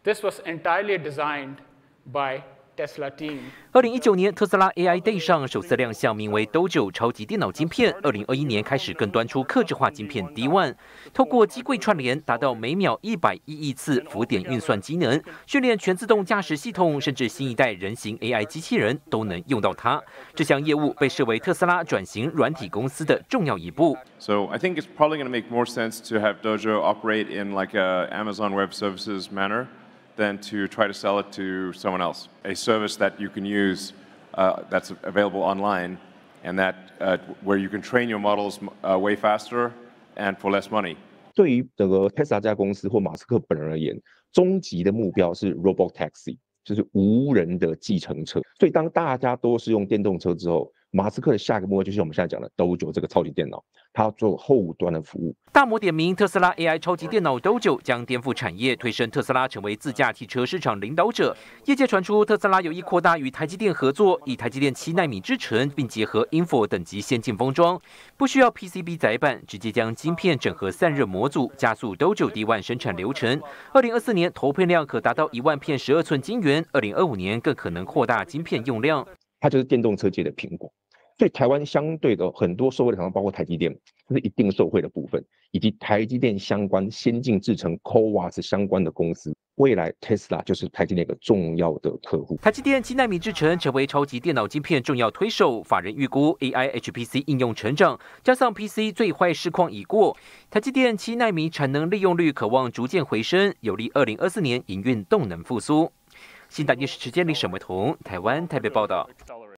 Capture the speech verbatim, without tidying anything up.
This was entirely designed by Tesla team. 二零一九年特斯拉 A I Day 上首次亮相名为 Dojo 超级电脑晶片。二零二一年开始更端出客制化晶片 D 一，透过机柜串联，达到每秒一百一亿次浮点运算机能，训练全自动驾驶系统，甚至新一代人形 A I 机器人都能用到它。这项业务被视为特斯拉转型软体公司的重要一步。 So I think it's probably going to make more sense to have Dojo operate in like a Amazon Web Services manner than to try to sell it to someone else. A service that you can use uh, that's available online and that uh, where you can train your models uh, way faster and for less money. 对于这个 Tesla 这家公司或马斯克本人而言，终极的目标是 Robot Taxi， 就是无人的计程车。所以当大家都是用电动车之后，马斯克的下一个目标就是我们现在讲的 Dojo 这个超级电脑，它要做后端的服务。 大摩点名特斯拉 A I 超级电脑 Dojo 将颠覆产业，推升特斯拉成为自驾汽车市场领导者。业界传出特斯拉有意扩大与台积电合作，以台积电七奈米制程，并结合 I N F O 等级先进封装，不需要 P C B 载板，直接将晶片整合散热模组，加速 Dojo D 一生产流程。二零二四年投片量可达到一万片十二寸晶圆，二零二五年更可能扩大晶片用量。 它就是电动车界的苹果。所以台湾相对的很多受惠的厂商，包括台积电，这是一定受惠的部分，以及台积电相关先进制程 C O V A S 相关的公司，未来 Tesla 就是台积电一个重要的客户。 台积电七奈米制程成为超级电脑晶片重要推手，法人预估 A I H P C 应用成长，加上 P C 最坏市况已过，台积电七奈米产能利用率可望逐渐回升，有利二零二四年营运动能复苏。新大电视时间里沈维彤，台湾台北报道。